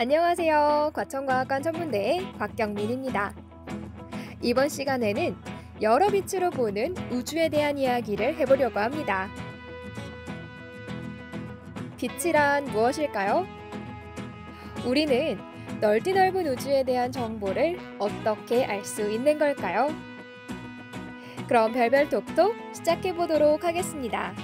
안녕하세요. 과천과학관 천문대의 곽경민입니다. 이번 시간에는 여러 빛으로 보는 우주에 대한 이야기를 해보려고 합니다. 빛이란 무엇일까요? 우리는 넓은 우주에 대한 정보를 어떻게 알 수 있는 걸까요? 그럼 별별 톡톡 시작해보도록 하겠습니다.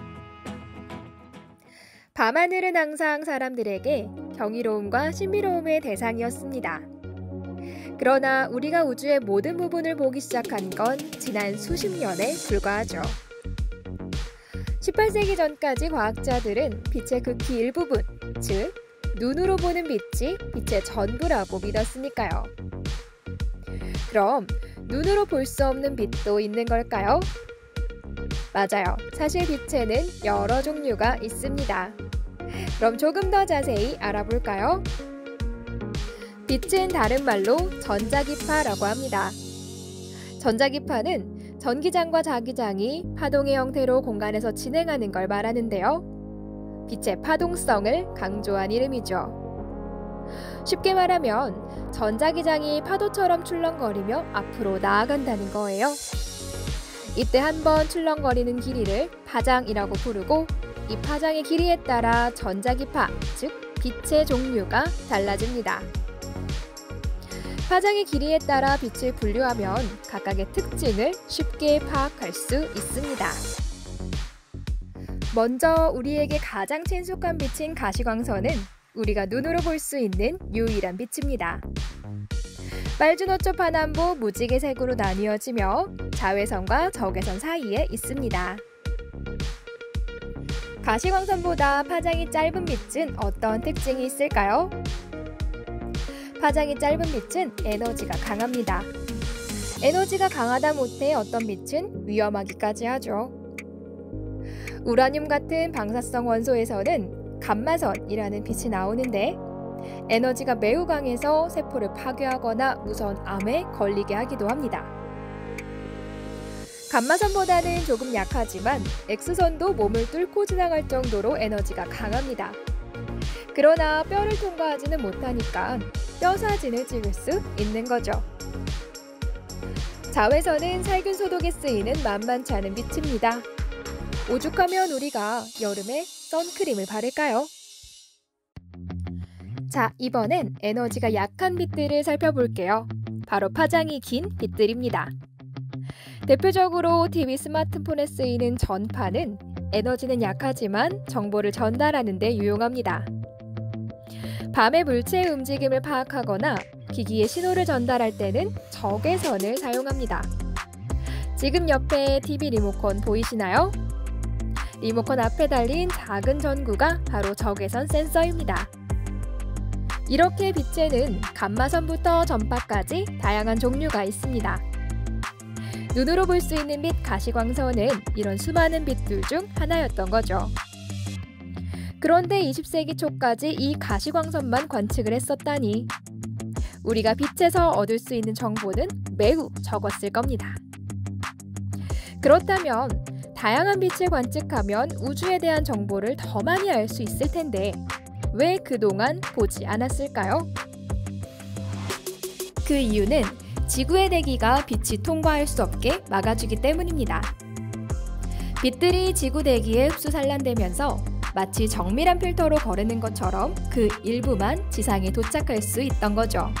밤하늘은 항상 사람들에게 경이로움과 신비로움의 대상이었습니다. 그러나 우리가 우주의 모든 부분을 보기 시작한 건 지난 수십 년에 불과하죠. 18세기 전까지 과학자들은 빛의 극히 일부분, 즉 눈으로 보는 빛이 빛의 전부라고 믿었으니까요. 그럼 눈으로 볼 수 없는 빛도 있는 걸까요? 맞아요. 사실 빛에는 여러 종류가 있습니다. 그럼 조금 더 자세히 알아볼까요? 빛은 다른 말로 전자기파라고 합니다. 전자기파는 전기장과 자기장이 파동의 형태로 공간에서 진행하는 걸 말하는데요. 빛의 파동성을 강조한 이름이죠. 쉽게 말하면 전자기장이 파도처럼 출렁거리며 앞으로 나아간다는 거예요. 이때 한번 출렁거리는 길이를 파장이라고 부르고 이 파장의 길이에 따라 전자기파, 즉 빛의 종류가 달라집니다. 파장의 길이에 따라 빛을 분류하면 각각의 특징을 쉽게 파악할 수 있습니다. 먼저 우리에게 가장 친숙한 빛인 가시광선은 우리가 눈으로 볼 수 있는 유일한 빛입니다. 빨주노초 파남보 무지개색으로 나뉘어지며 자외선과 적외선 사이에 있습니다. 가시광선보다 파장이 짧은 빛은 어떤 특징이 있을까요? 파장이 짧은 빛은 에너지가 강합니다. 에너지가 강하다 못해 어떤 빛은 위험하기까지 하죠. 우라늄 같은 방사성 원소에서는 감마선이라는 빛이 나오는데 에너지가 매우 강해서 세포를 파괴하거나 무서운 암에 걸리게 하기도 합니다. 감마선보다는 조금 약하지만 X선도 몸을 뚫고 지나갈 정도로 에너지가 강합니다. 그러나 뼈를 통과하지는 못하니까 뼈 사진을 찍을 수 있는 거죠. 자외선은 살균 소독에 쓰이는 만만치 않은 빛입니다. 오죽하면 우리가 여름에 선크림을 바를까요? 자, 이번엔 에너지가 약한 빛들을 살펴볼게요. 바로 파장이 긴 빛들입니다. 대표적으로 TV, 스마트폰에 쓰이는 전파는 에너지는 약하지만 정보를 전달하는 데 유용합니다. 밤의 물체의 움직임을 파악하거나 기기에 신호를 전달할 때는 적외선을 사용합니다. 지금 옆에 TV 리모컨 보이시나요? 리모컨 앞에 달린 작은 전구가 바로 적외선 센서입니다. 이렇게 빛에는 감마선부터 전파까지 다양한 종류가 있습니다. 눈으로 볼 수 있는 빛 가시광선은 이런 수많은 빛들 중 하나였던 거죠. 그런데 20세기 초까지 이 가시광선만 관측을 했었다니 우리가 빛에서 얻을 수 있는 정보는 매우 적었을 겁니다. 그렇다면 다양한 빛을 관측하면 우주에 대한 정보를 더 많이 알 수 있을 텐데 왜 그동안 보지 않았을까요? 그 이유는 지구의 대기가 빛이 통과할 수 없게 막아주기 때문입니다. 빛들이 지구 대기에 흡수 산란되면서 마치 정밀한 필터로 거르는 것처럼 그 일부만 지상에 도착할 수 있던 거죠.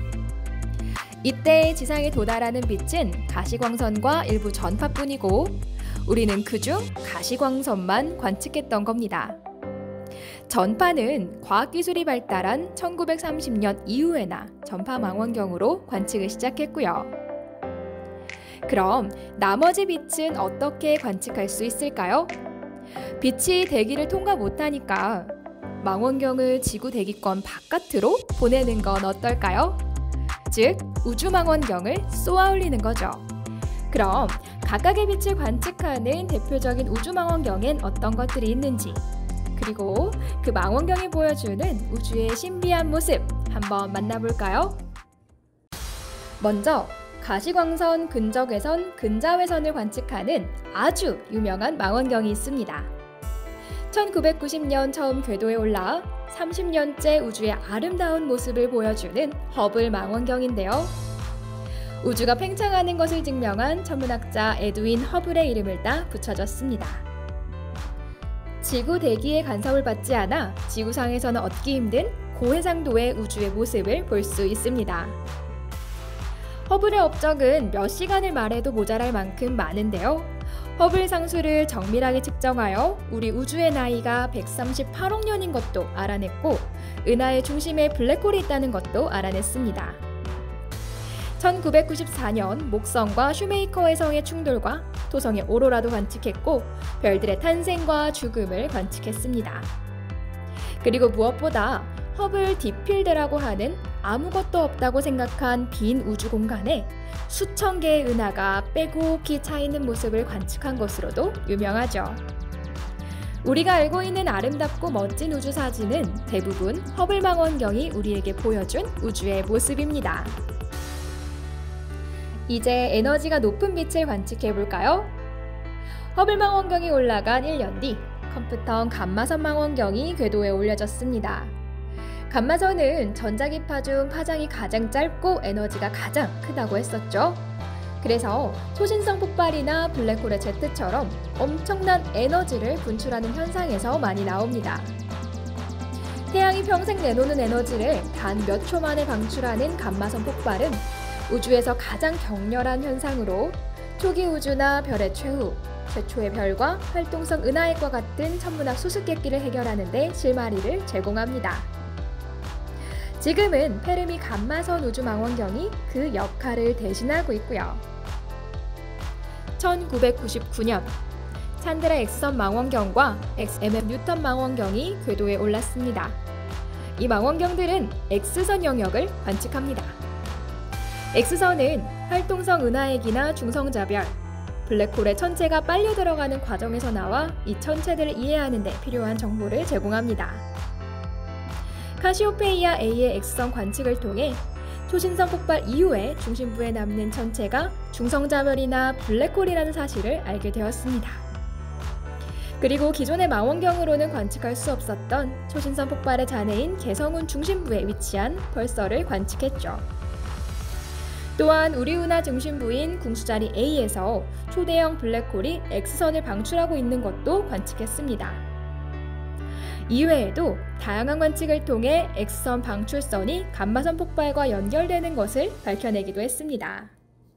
이때 지상에 도달하는 빛은 가시광선과 일부 전파뿐이고 우리는 그중 가시광선만 관측했던 겁니다. 전파는 과학기술이 발달한 1930년 이후에나 전파망원경으로 관측을 시작했고요. 그럼 나머지 빛은 어떻게 관측할 수 있을까요? 빛이 대기를 통과 못하니까 망원경을 지구 대기권 바깥으로 보내는 건 어떨까요? 즉, 우주망원경을 쏘아 올리는 거죠. 그럼 각각의 빛을 관측하는 대표적인 우주망원경엔 어떤 것들이 있는지 그리고 그 망원경이 보여주는 우주의 신비한 모습 한번 만나볼까요? 먼저 가시광선, 근적외선, 근자외선을 관측하는 아주 유명한 망원경이 있습니다. 1990년 처음 궤도에 올라 30년째 우주의 아름다운 모습을 보여주는 허블 망원경인데요. 우주가 팽창하는 것을 증명한 천문학자 에드윈 허블의 이름을 따 붙여졌습니다. 지구 대기의 간섭을 받지 않아 지구상에서는 얻기 힘든 고해상도의 우주의 모습을 볼 수 있습니다. 허블의 업적은 몇 시간을 말해도 모자랄 만큼 많은데요. 허블 상수를 정밀하게 측정하여 우리 우주의 나이가 138억 년인 것도 알아냈고, 은하의 중심에 블랙홀이 있다는 것도 알아냈습니다. 1994년 목성과 슈메이커의 성의 충돌과 토성의 오로라도 관측했고, 별들의 탄생과 죽음을 관측했습니다. 그리고 무엇보다 허블 딥필드라고 하는 아무것도 없다고 생각한 빈 우주 공간에 수천 개의 은하가 빼곡히 차있는 모습을 관측한 것으로도 유명하죠. 우리가 알고 있는 아름답고 멋진 우주 사진은 대부분 허블 망원경이 우리에게 보여준 우주의 모습입니다. 이제 에너지가 높은 빛을 관측해 볼까요? 허블 망원경이 올라간 1년 뒤 컴퓨터 감마선 망원경이 궤도에 올려졌습니다. 감마선은 전자기파 중 파장이 가장 짧고 에너지가 가장 크다고 했었죠. 그래서 초신성 폭발이나 블랙홀의 제트처럼 엄청난 에너지를 분출하는 현상에서 많이 나옵니다. 태양이 평생 내놓는 에너지를 단 몇 초 만에 방출하는 감마선 폭발은 우주에서 가장 격렬한 현상으로 초기 우주나 별의 최후, 최초의 별과 활동성 은하핵과 같은 천문학 수수께끼를 해결하는 데 실마리를 제공합니다. 지금은 페르미 감마선 우주망원경이 그 역할을 대신하고 있고요. 1999년 찬드라 X선 망원경과 XMM 뉴턴 망원경이 궤도에 올랐습니다. 이 망원경들은 X선 영역을 관측합니다. X선은 활동성 은하핵이나 중성자별, 블랙홀의 천체가 빨려 들어가는 과정에서 나와 이 천체들을 이해하는 데 필요한 정보를 제공합니다. 카시오페이아 A의 X선 관측을 통해 초신성 폭발 이후에 중심부에 남는 천체가 중성자별이나 블랙홀이라는 사실을 알게 되었습니다. 그리고 기존의 망원경으로는 관측할 수 없었던 초신성 폭발의 잔해인 개성운 중심부에 위치한 벌서를 관측했죠. 또한 우리 은하 중심부인 궁수자리 A에서 초대형 블랙홀이 X선을 방출하고 있는 것도 관측했습니다. 이외에도 다양한 관측을 통해 X선 방출선이 감마선 폭발과 연결되는 것을 밝혀내기도 했습니다.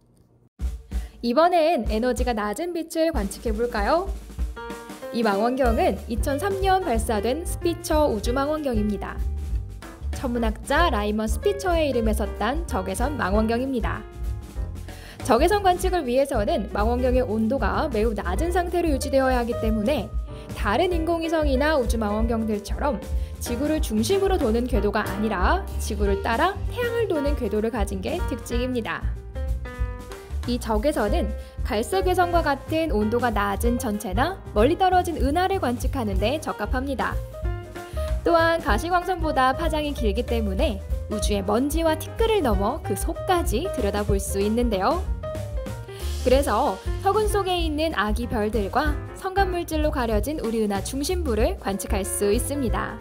이번엔 에너지가 낮은 빛을 관측해 볼까요? 이 망원경은 2003년 발사된 스피처 우주망원경입니다. 천문학자 라이먼 스피처의 이름에서 딴 적외선 망원경입니다. 적외선 관측을 위해서는 망원경의 온도가 매우 낮은 상태로 유지되어야 하기 때문에 다른 인공위성이나 우주망원경들처럼 지구를 중심으로 도는 궤도가 아니라 지구를 따라 태양을 도는 궤도를 가진 게 특징입니다. 이 적외선은 갈색외선과 같은 온도가 낮은 천체나 멀리 떨어진 은하를 관측하는 데 적합합니다. 또한 가시광선보다 파장이 길기 때문에 우주의 먼지와 티끌을 넘어 그 속까지 들여다볼 수 있는데요. 그래서 서근 속에 있는 아기 별들과 성간물질로 가려진 우리 은하 중심부를 관측할 수 있습니다.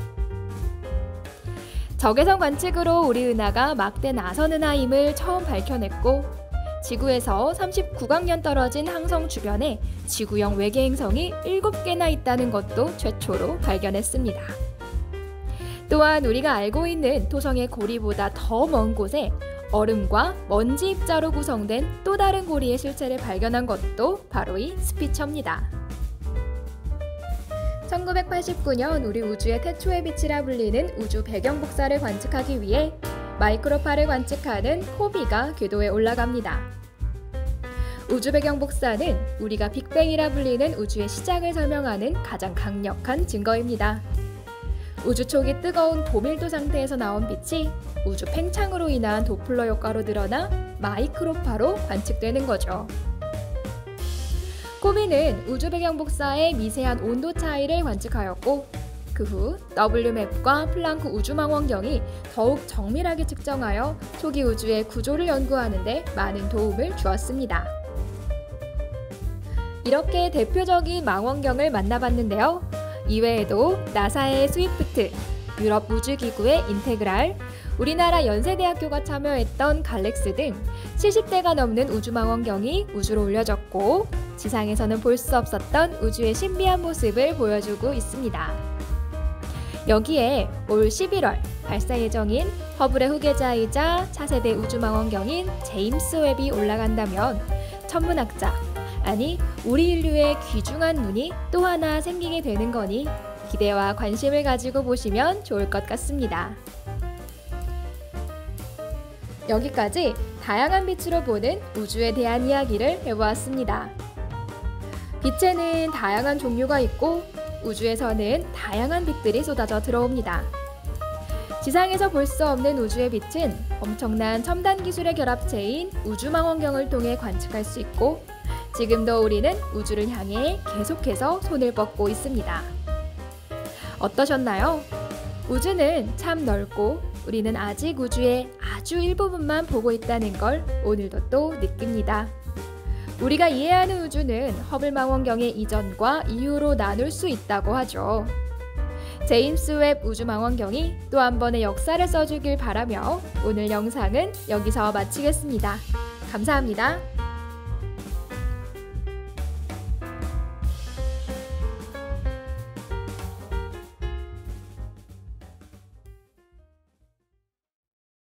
적외선 관측으로 우리 은하가 막대 나선 은하임을 처음 밝혀냈고, 지구에서 39광년 떨어진 항성 주변에 지구형 외계 행성이 7개나 있다는 것도 최초로 발견했습니다. 또한 우리가 알고 있는 토성의 고리보다 더 먼 곳에 얼음과 먼지 입자로 구성된 또 다른 고리의 실체를 발견한 것도 바로 이 스피처입니다. 1989년 우리 우주의 태초의 빛이라 불리는 우주 배경 복사를 관측하기 위해 마이크로파를 관측하는 코비가 궤도에 올라갑니다. 우주 배경 복사는 우리가 빅뱅이라 불리는 우주의 시작을 설명하는 가장 강력한 증거입니다. 우주 초기 뜨거운 고밀도 상태에서 나온 빛이 우주 팽창으로 인한 도플러 효과로 드러나 마이크로파로 관측되는 거죠. 코비는 우주 배경 복사의 미세한 온도 차이를 관측하였고, 그 후 WMAP과 플랑크 우주망원경이 더욱 정밀하게 측정하여 초기 우주의 구조를 연구하는 데 많은 도움을 주었습니다. 이렇게 대표적인 망원경을 만나봤는데요. 이외에도 나사의 스위프트, 유럽 우주기구의 인테그랄, 우리나라 연세대학교가 참여했던 갈렉스 등 70대가 넘는 우주망원경이 우주로 올려졌고, 지상에서는 볼 수 없었던 우주의 신비한 모습을 보여주고 있습니다. 여기에 올 11월 발사 예정인 허블의 후계자이자 차세대 우주망원경인 제임스 웹이 올라간다면 천문학자, 아니 우리 인류의 귀중한 눈이 또 하나 생기게 되는 거니 기대와 관심을 가지고 보시면 좋을 것 같습니다. 여기까지 다양한 빛으로 보는 우주에 대한 이야기를 해보았습니다. 빛에는 다양한 종류가 있고 우주에서는 다양한 빛들이 쏟아져 들어옵니다. 지상에서 볼 수 없는 우주의 빛은 엄청난 첨단 기술의 결합체인 우주망원경을 통해 관측할 수 있고, 지금도 우리는 우주를 향해 계속해서 손을 뻗고 있습니다. 어떠셨나요? 우주는 참 넓고 우리는 아직 우주의 아주 일부분만 보고 있다는 걸 오늘도 또 느낍니다. 우리가 이해하는 우주는 허블 망원경의 이전과 이후로 나눌 수 있다고 하죠. 제임스 웹 우주망원경이 또 한 번의 역사를 써주길 바라며 오늘 영상은 여기서 마치겠습니다. 감사합니다.